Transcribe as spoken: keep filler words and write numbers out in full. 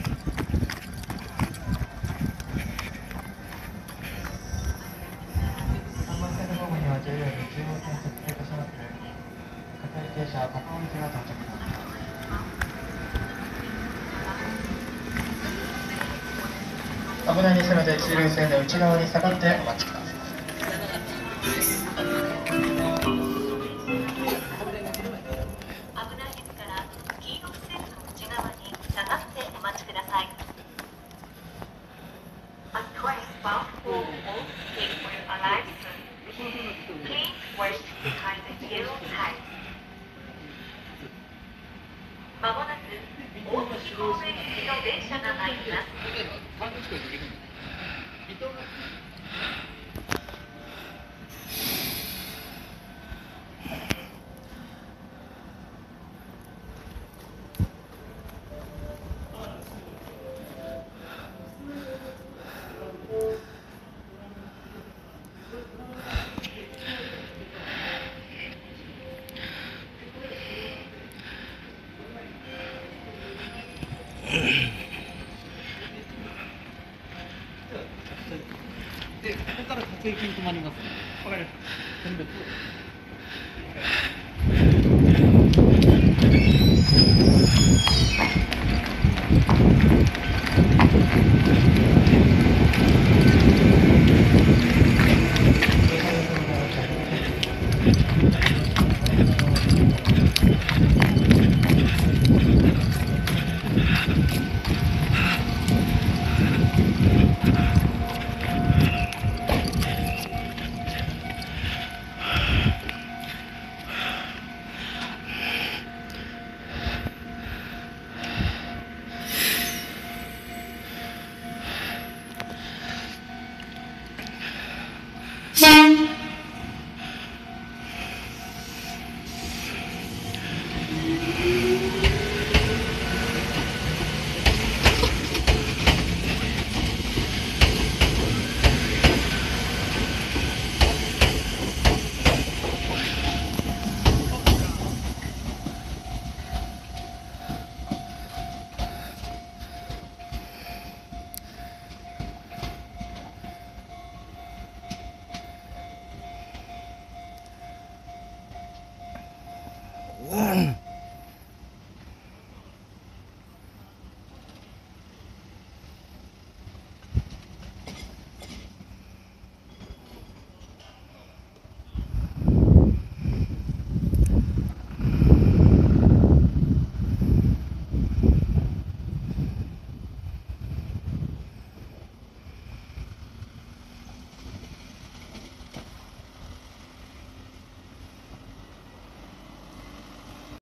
さんばん線のホームには ジェイアール 中央線設定としますように、各駅停車、高尾口が到着いたします。危ないですので、黄色い線の内側に下がってお待ちください。 まもなく大月方面行きの電車が参ります。 で、ここから各駅に止まります。わかりました。選別。